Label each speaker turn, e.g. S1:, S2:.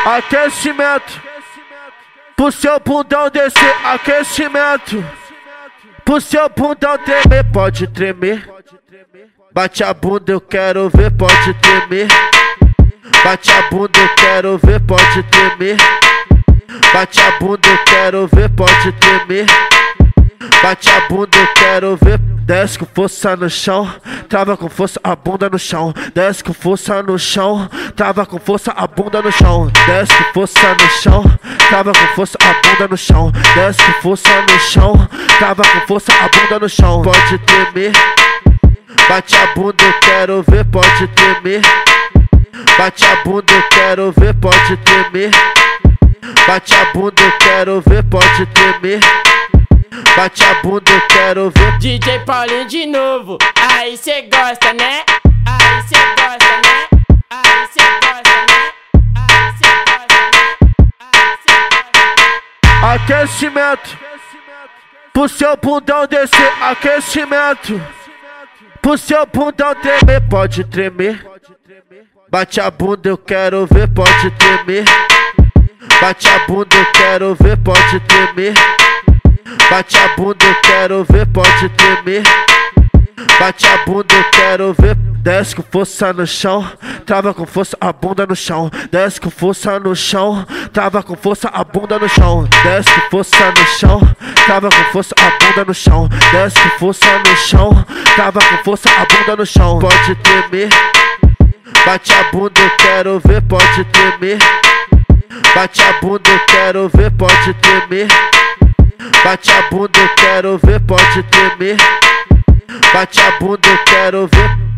S1: Aquecimento, pro seu bundão descer. Aquecimento, pro seu bundão tremer. Pode tremer, bate a bunda, eu quero ver. Pode tremer, bate a bunda, eu quero ver. Pode tremer, bate a bunda, eu quero ver. Pode tremer, bate a bunda, eu quero ver. Desce com força no chão, trava com força a bunda no chão. Desce com força no chão, trava com força a bunda no chão. Desce com força no chão, trava com força a bunda no chão. Desce com força no chão, trava com força a bunda no chão. Pode tremer, bate a bunda, eu quero ver. Pode tremer, bate a bunda, eu quero ver. Pode tremer, bate a bunda, eu quero ver. Pode tremer, bate a bunda, eu quero ver.
S2: DJ Paulinho de novo, aí cê gosta, né? Aí cê gosta, né? Aí cê gosta, né? Aí cê gosta, né? Aí cê gosta, né?
S1: Aquecimento, pro seu bundão descer. Aquecimento, pro seu bundão tremer. Pode tremer, bate a bunda, eu quero ver. Pode tremer, bate a bunda, eu quero ver. Pode tremer, bate a bunda, eu quero ver. Pode tremer, bate a bunda, eu quero ver. Desce com força no chão, trava com força a bunda no chão. Desce com força no chão, trava com força a bunda no chão. Desce com força no chão, trava com força a bunda no chão. Desce com força no chão, trava com força a bunda no chão. Pode tremer, bate a bunda, eu quero ver. Pode tremer, bate a bunda, eu quero ver. Pode tremer, bate a bunda, eu quero ver. Pode tremer, bate a bunda, eu quero ver.